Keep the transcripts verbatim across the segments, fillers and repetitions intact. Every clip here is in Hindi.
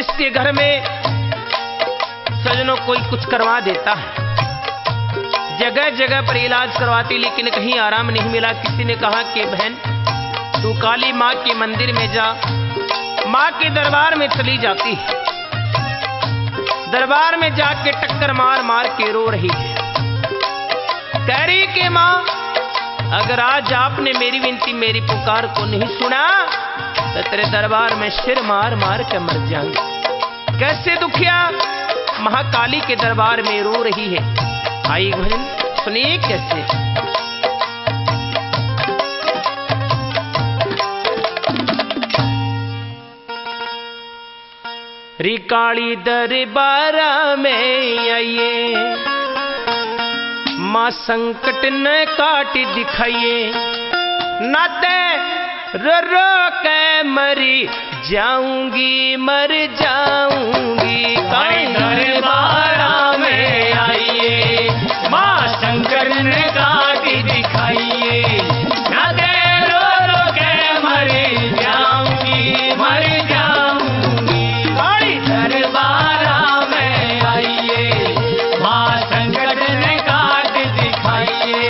जिसके घर में सजनों कोई कुछ करवा देता है, जगह जगह पर इलाज करवाती, लेकिन कहीं आराम नहीं मिला। किसी ने कहा कि बहन तू काली माँ के मंदिर में जा, माँ के दरबार में चली जाती है, दरबार में जाके टक्कर मार मार के रो रही है, कह रही कि माँ अगर आज आपने मेरी विनती मेरी पुकार को नहीं सुना तो तेरे दरबार में सिर मार मार के मर जाऊंगी। कैसे दुखिया महाकाली के दरबार में रो रही है। आई भजन सुनिए कैसे। री काली दरबार में आइए, माँ संकट न काट दिखाइए, नाते रो रो के मरी जाऊंगी मर जाऊंगी। काली दरबार में आइए, माँ संकट न काट दिखाइए, नाते रो रो के मरी जाऊंगी मर जाऊंगी। काली दरबार में आइए, माँ संकट न काट दिखाइए।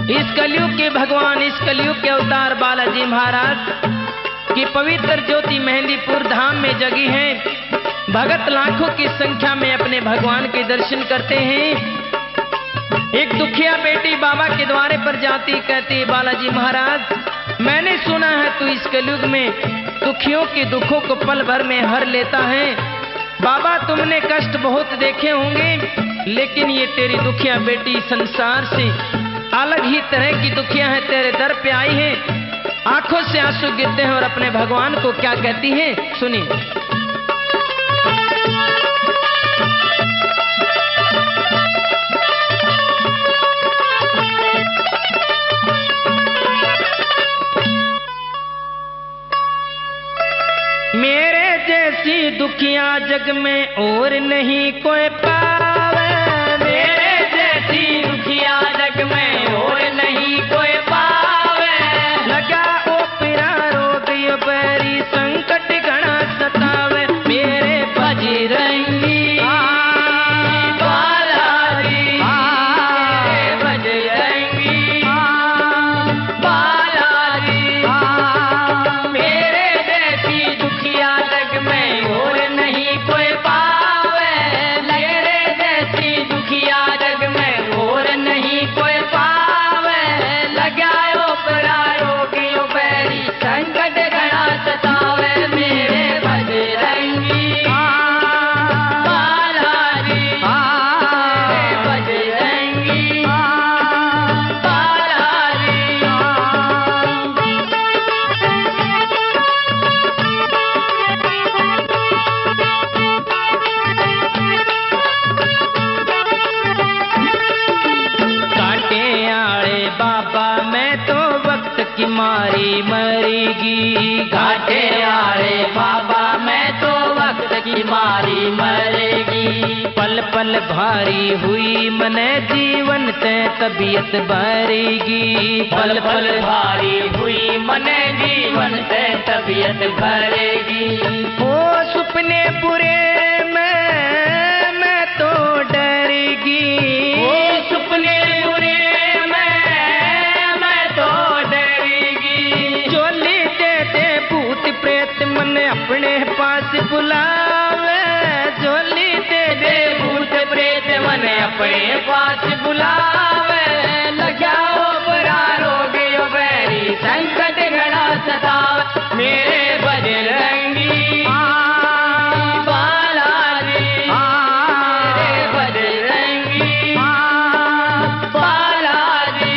इस कलयुग के भगवान, इस कलयुग के अवतार बालाजी महाराज की पवित्र ज्योति मेहंदीपुर धाम में जगी है। भगत लाखों की संख्या में अपने भगवान के दर्शन करते हैं। एक दुखिया बेटी बाबा के द्वारे पर जाती, कहती, बालाजी महाराज मैंने सुना है तू इस कलयुग में दुखियों के दुखों को पल भर में हर लेता है। बाबा तुमने कष्ट बहुत देखे होंगे, लेकिन ये तेरी दुखिया बेटी संसार से अलग ही तरह की दुखिया है, तेरे दर पे आई है। आंखों से आंसू गिरते हैं और अपने भगवान को क्या कहती है, सुनिए। मेरे जैसी दुखिया जग में और नहीं कोई पावे, मेरे जैसी दुखिया जग में और नहीं कोई पावे। लगा ओ पिरा रोग यो बैरी संकट घना सतावे, मेरे बजरंगी बालाजी, मेरे बजरंगी बालाजी, मेरे जैसी दुखिया जग में और नहीं कोई पावे। मेरे जैसी दुखिया जग में और नहीं कोई पावे। लगायो परायो कियो बैरी संकट घना सतावे, मेरे बजरंगी बालाजी, मेरे बजरंगी बालाजी। काटे आड़े बाबा मैं तो वक्त की मारी मरेगी, घाटे आड़े बाबा मैं तो वक्त की मारी मरेगी। पल पल भारी हुई मने जीवन ते तबीयत भरेगी, पल पल भारी हुई मने जीवन से तबीयत भरेगी। ओ सुपने बुरे में मैं तो डरेगी, वो सपने बुरे में मैं तो डरेगी। जोली दे दे भूत प्रेत मन अपने पास बुलावे, जोली दे दे दे भूत प्रेत मन अपने पास बुलावे। लगाओ बुरा रोग यो बैरी संकट घना सतावे, मेरे बजरंगी बालाजी, मेरे बजरंगी बालाजी।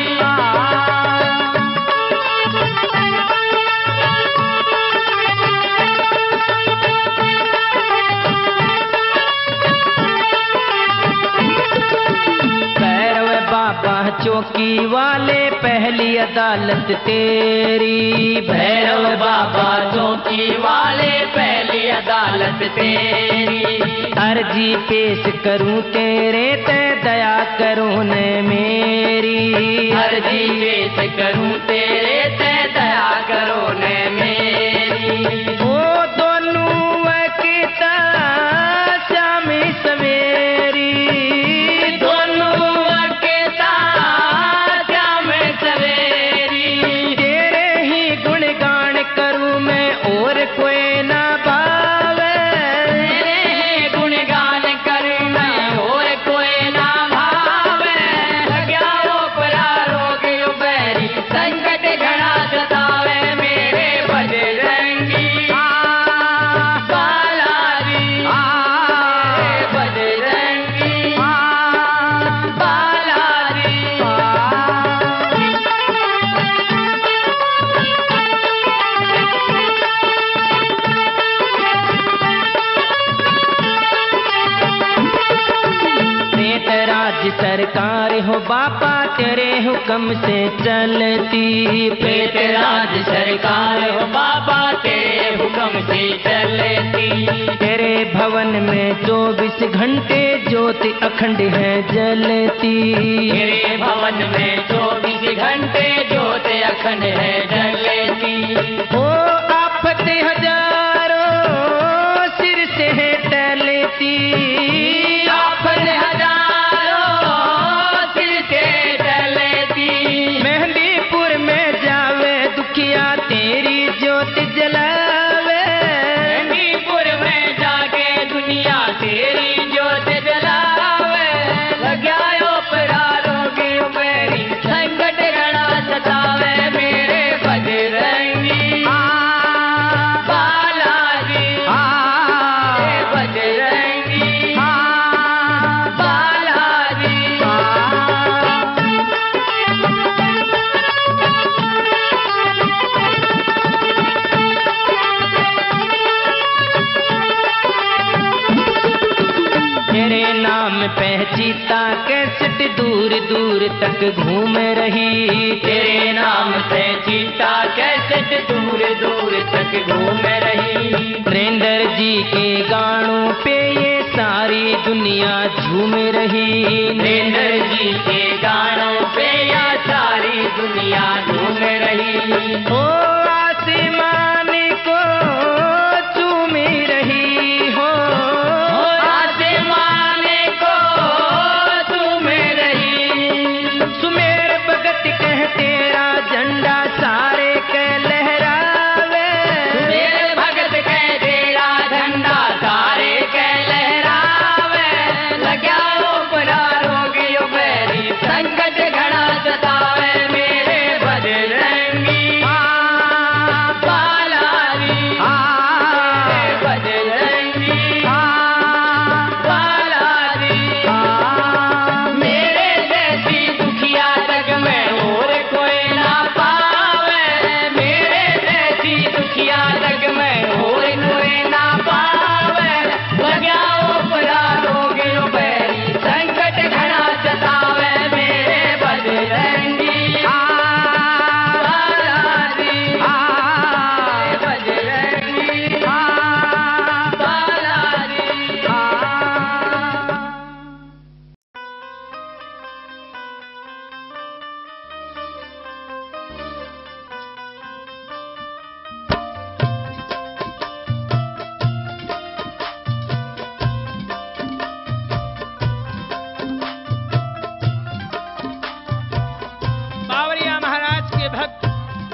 भैरव बाबा चौकी वाले पहली अदालत तेरी, भैरव बाबा चौकी वाले पहली अदालत तेरी। अर्जी पेश करूं तेरे ते दया करूं ने मेरी, अर्जी पेश करूं तेरे ते दया करो ने मेरी। ओ दोनों वकीता श्यामी सवेरी, दोनों वकेता श्याम सवेरी। तेरे ही गुणगान करूं मैं और कोई ना भावे, तेरे गुणगान करना और कोई ना भावे। लगाओ परा रोग यो बैरी संकट घना सतावे, मेरे बजरंगी बालाजी, मेरे बजरंगी बालाजी। प्रेत राज सरकार हो बापा तेरे हुक्म से चलती, प्रेत राज सरकार हो बाबा तेरे हुक्म से चलती। तेरे भवन में चौबीस घंटे ज्योति अखंड है जलती, तेरे भवन में चौबीस घंटे ज्योत अखंड है जलती। ओ आफत हजारों सिर से है टलती, आफत हजारों सिर से टलती। चीता कैसेट दूर दूर तक घूम रही। तेरे नाम से चीता कैसेट दूर दूर तक घूम रही। नरेंद्र जी के गानों पे ये सारी दुनिया झूम रही। नरेंद्र जी के गानों पे या सारी दुनिया झूम रही। ओ आसमान को चूम रही हो, ओ आसमान को चूम रही। सुमेर भगत कह तेरा झंडा सारे के लहरावे। सुमेर भगत कह तेरा झंडा सारे के लहरावे। लग्या उपरा रोगियो बैरी संकट घड़ा सतावे। मेरे बजरंगी बालाजी, मेरे बजरंगी बालाजी। मेरे जैसी दुखिया जग में और कोई ना पावे। मेरे जैसी दुखिया जग में और कोई ना पावे। लग्या उपरा रोगियो बैरी संकट घड़ा सतावे। मेरे बजरंगी बालाजी, मेरे बजरंगी बालाजी। बावरिया महाराज के भक्त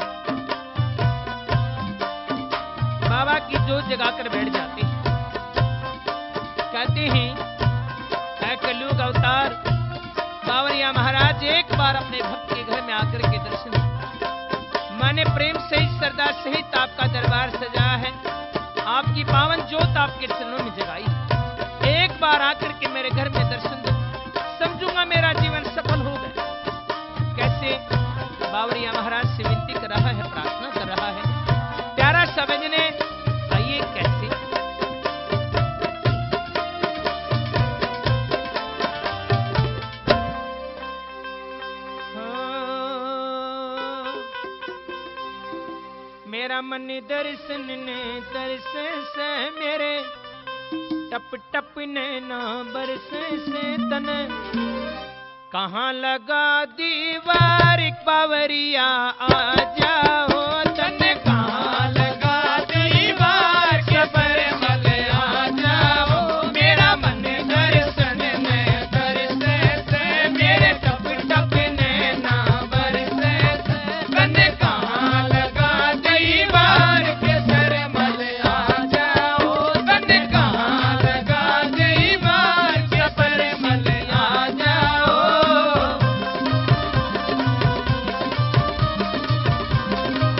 बाबा की जोत जगाकर बैठ जाते हैं। कहते हैं ऐ कलयुग अवतार बावरिया महाराज एक बार अपने भक्त के घर में आकर के दर्शन दें। मैंने प्रेम सहित श्रद्धा सहित आपका दरबार सजाया है, आपकी पावन जोत आपके चरणों में जगाई। एक बार आकर के मेरे घर में दर्शन दो, समझूंगा मेरा जीवन सफल हो गया। कैसे बावरिया महाराज से विनती कर रहा है, प्रार्थना कर रहा है। प्यारा समझने आइए कैसे। हाँ, मेरा मन दर्शन ने दर्शन से मेरे टप टप नैना बरसे से तन कहाँ लगा दीवार बावरिया आ जाओ तन। कहाँ लगा दीवार के पर मल आ जाओ। मेरा मन दर्शन में दर्शे से मेरे टप टप नैना बरसे से तन। कहाँ लगा दीवार के सर मल आ जाओ तन। कहाँ लगा दीवार के पर मल आ जाओ।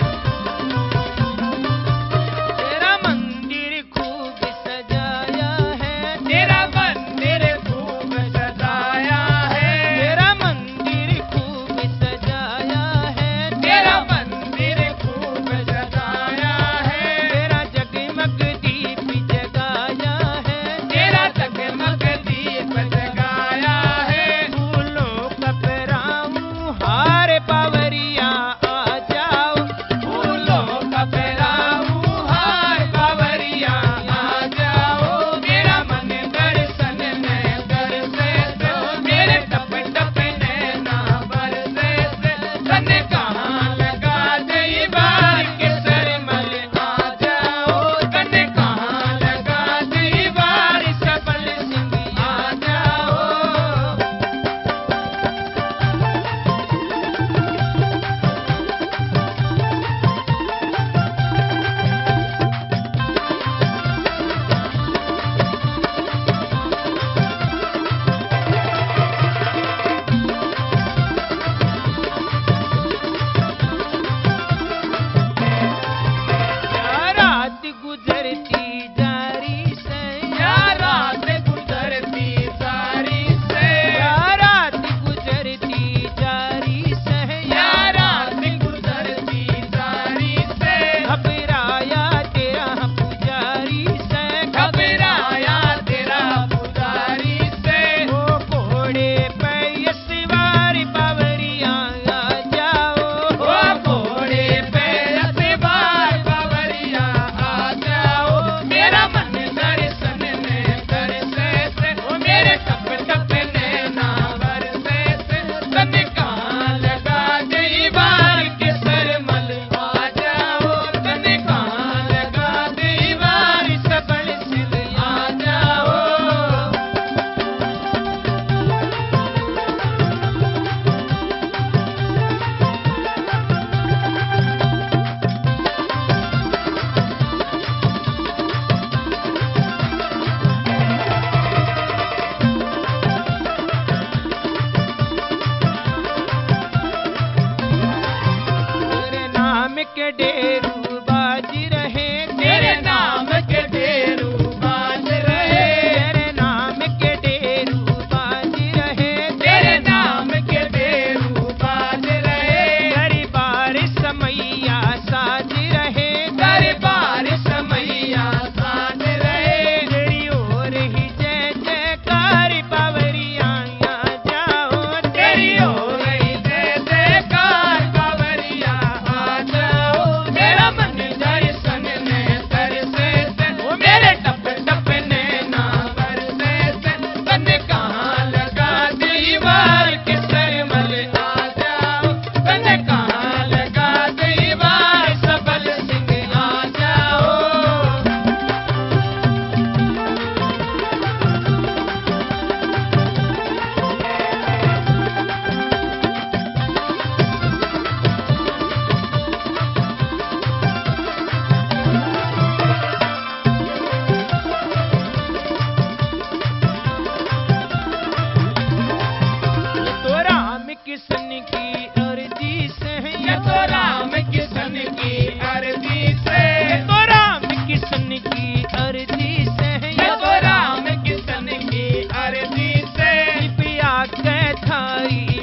थारी